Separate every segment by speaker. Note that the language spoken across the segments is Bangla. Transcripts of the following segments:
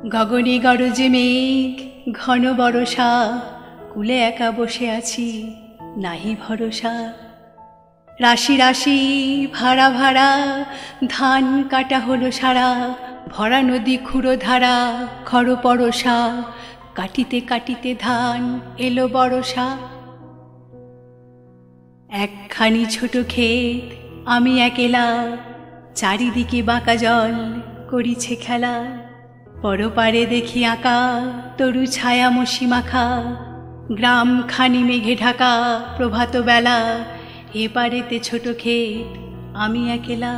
Speaker 1: গগনে গরজে মেঘ ঘন বরষা, কুলে একা বসে আছি নাহি ভরসা। রাশি রাশি ভাড়া ভাড়া ধান কাটা হলো সারা, ভরা নদী খুঁড়ো ধারা খড় পরশা। কাটিতে কাটিতে ধান এলো বরষা। একখানি ছোট ক্ষেত আমি একেলা, চারিদিকে বাঁকা জল করিছে খেলা। পরপারে দেখি আঁকা তরু ছায়া মশি মাখা, গ্রাম খানি মেঘে ঢাকা প্রভাত বেলা। এপারেতে ছোট ক্ষেত আমি একেলা।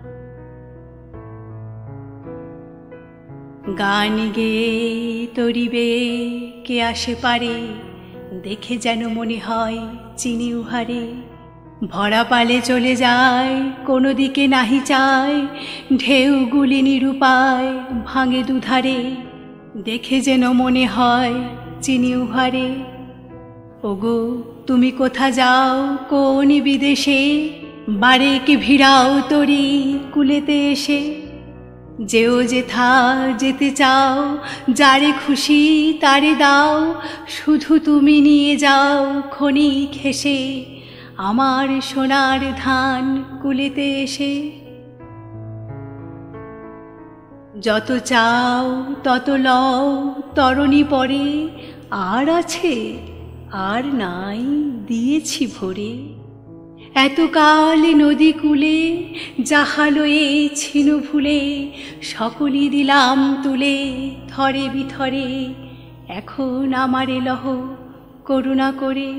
Speaker 1: গান গেয়ে তরিবে কে আসে পারে, দেখে যেন মনে হয় চিনি উহারে। ভরা পালে চলে যায় কোনো দিকে নাহি চায়, ঢেউগুলি নিরুপায় ভাঙে দুধারে। দেখে যেন মনে হয় চিনি উহারে। ওগো তুমি কোথা যাও কোন বিদেশে, বারেক ভিড়াও তরি কুলেতে এসে। যেও যেথা যেতে চাও, যারে খুশি তারে দাও, শুধু তুমি নিয়ে যাও ক্ষণিক হেসে আমার সোনার ধান কুলেতে এসে। যত চাও তত লও তরণী পরে, আর আছে আর নাই দিয়েছি ভরে। এতকাল নদী কূলে যাহা লয়ে ছিন ভুলে, সকলই দিলাম তুলে থরে বিথরে। এখন আমারে লহ করুণা করে।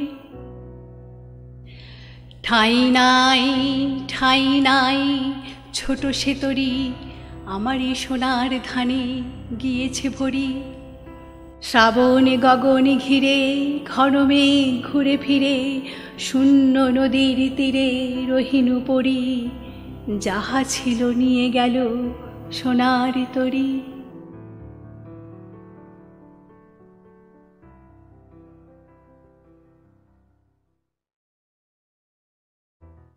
Speaker 1: ঠাঁই নাই ঠাঁই নাই ছোট সে তরি, আমারই সোনার ধানে গিয়েছে ভরি। শ্রাবণে গগনে ঘিরে ঘন মেঘ ঘুরে ফিরে, শূন্য নদীর তীরে রহিনু পড়ি। যাহা ছিল নিয়ে গেল সোনার তরি।